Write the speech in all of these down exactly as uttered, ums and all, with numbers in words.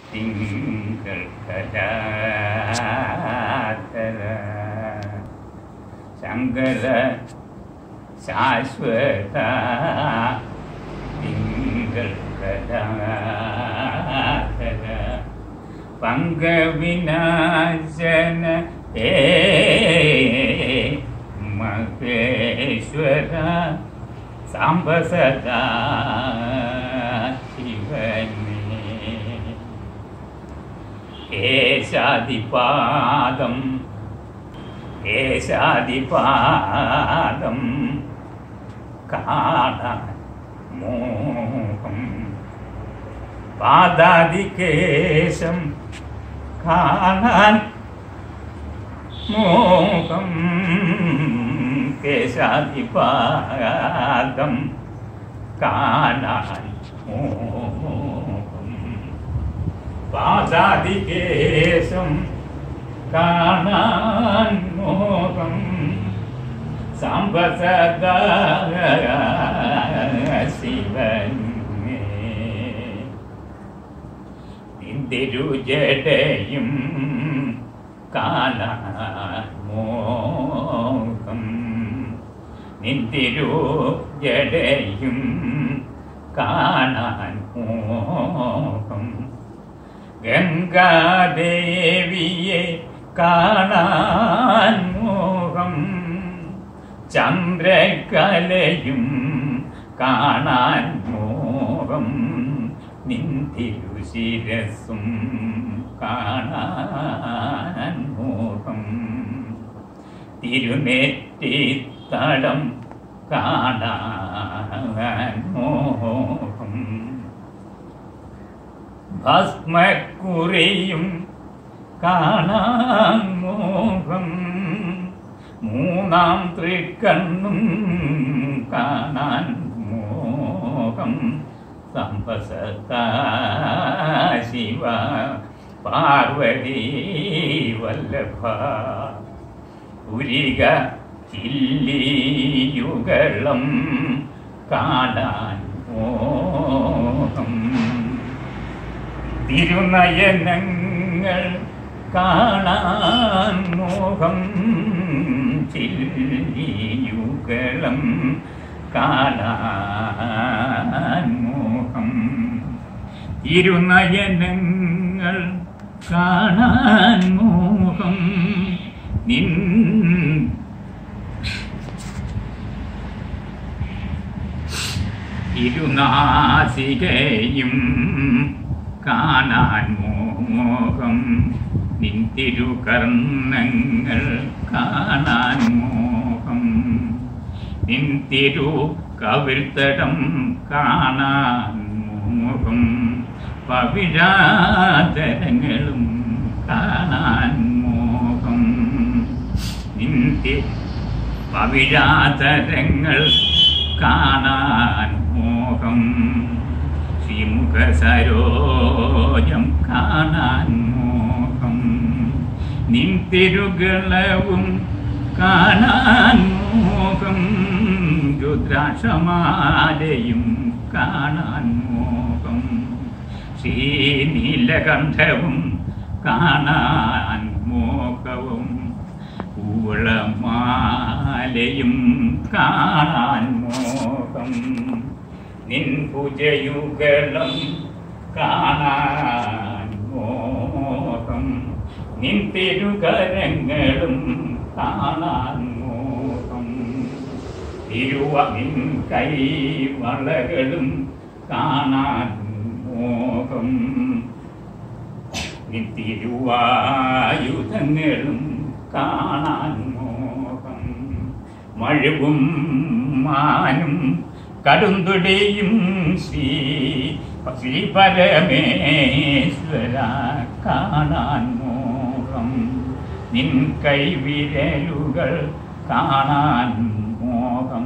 തിങ്കൾ കലാധര ശങ്കര ശാശ്വത തിങ്കൾ കലാധര പങ്കവിനാശന ഏ മഹേശ്വര സാംബ സദാ ശിവനേ കേശാദിപാദം കേശാദിപാദം കാണാൻ മോഹം പാദാദികേശം കാണാൻ മോഹം കേശാദിപാദം കാണാൻ മോഹം പാദാദികേശം കാണാൻ മോഹം സാംബ സദാ ശിവനേ നിന്തിരുജടയും കാണാൻ മോഹം നിന്തിരുജടയും കാണാൻ മോഹം ഗംഗാദേവിയെ കാണാൻ മോഹം ചന്ദ്രകലയും കാണാൻ മോഹം നിന്തിരുശിരസും കാണാൻ മോഹം തിരുനെറ്റിത്തടം കാണാൻ മോഹം ഭസ്മക്കുറിയും കാണാൻ മോഹം മൂന്നാം തൃക്കണ്ണും കാണാൻ മോഹം സംപസത്താ ശിവ പാർവതി വല്ലഭ പുരിക ചില്ലിയുഗളം കാണാൻ മോഹം തിരുനയനങ്ങൾ കാണാൻ മോഹം ചില്ലിയുഗളം കാണാൻ മോഹം തിരുനയനങ്ങൾ കാണാൻ മോഹം നിൻ തിരുനാസികയും കാണാൻ മോഹം നിൻ തിരുകർണങ്ങൾ കാണാൻ മോഹം നിൻ തിരു കവിൾത്തടം കാണാൻ മോഹം പവിഴാതരങ്ങളും കാണാൻ മോഹം നിൻ പവിഴാതരങ്ങൾ കാണാൻ മോഹം ശ്രീമുഖ സരോജം കാണാൻ മോഹം നിൻ തിരുകളവും കാണാൻ മോഹം രുദ്രാക്ഷമാലയും കാണാൻ മോഹം ശ്രീനീലകണ്ഠവും കാണാൻ മോഹവും പൂളമാലയും കാണാൻ മോഹം നിൻ ഭുജയുഗളം കാണാൻ മോഹം നിൻ തിരുകരങ്ങളും കാണാൻ മോഹം തിരുവ നിൻ കൈവളകളും കാണാൻ മോഹം നിൻ തിരുവായുധങ്ങളും കാണാൻ മോഹം മഴുവും മാനും കടുന്തുടിയും ശ്രീ ശ്രീ പരമേശ്വര കാണാൻ മോഹം നിൻ കൈവിരലുകൾ കാണാൻ മോഹം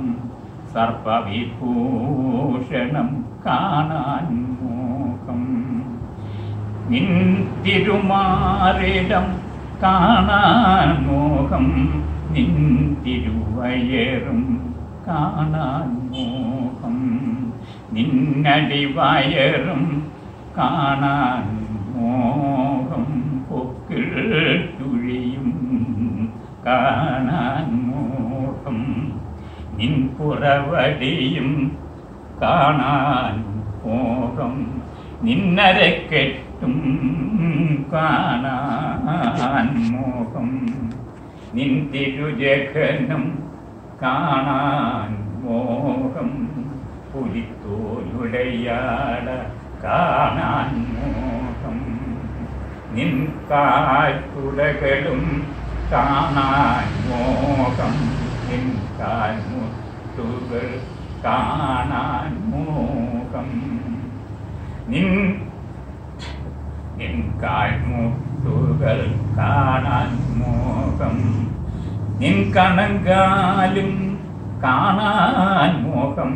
സർപ്പവിഭൂഷണം കാണാൻ മോഹം നിൻ തിരുമാറിടം കാണാൻ മോഹം നിൻ തിരുവയറും കാണാൻ മോഹം നിന്നടിവയറും കാണാൻ മോഹം കാണാൻ മോഹം നിൻ പുറവടിയും കാണാൻ മോഹം നിന്നരക്കെട്ടും കാണാൻ മോഹം നിൻ തിരുജഘനം കാണാൻ മോഹം പുലിത്തോലുടയാട കാണാൻ മോഹം നിൻ കാൽക്കുടകളും കാണാൻ മോഹം നിൻ കാൽമുട്ടുകൾ കാണാൻ മോഹം നിൻ നിൻ കാൽമുട്ടുകൾ കാണാൻ മോഹം നിൻ കണങ്കാലും കാണാൻ മോഹം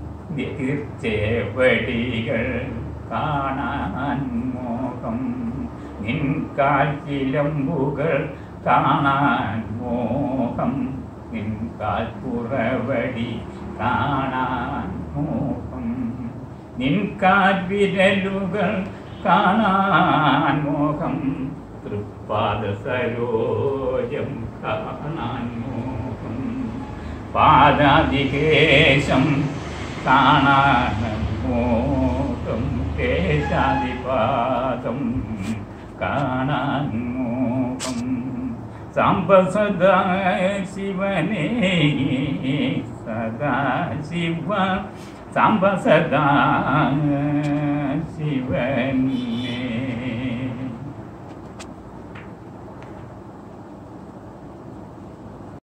ചേവടികൾ കാണാൻ മോഹം നിൻ കാൽച്ചിലമ്പുകൾ കാണാൻ മോഹം നിൻ കാൽപ്പുറവടി കാണാൻ മോഹം നിൻ കാൽവിരലുകൾ കാണാൻ മോഹം തൃപ്പാദ സരോജം കാണാൻ മോഹം പാദാദികേശം കാണാൻ മോഹം കേശാദിപാദം കാണാൻ മോഹം സാംബ സദാ ശിവനേ സദാ ശിവ സാംബ സദാ ശിവനേ